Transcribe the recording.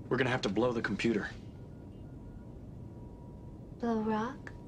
We're gonna have to blow the computer. Blow rock?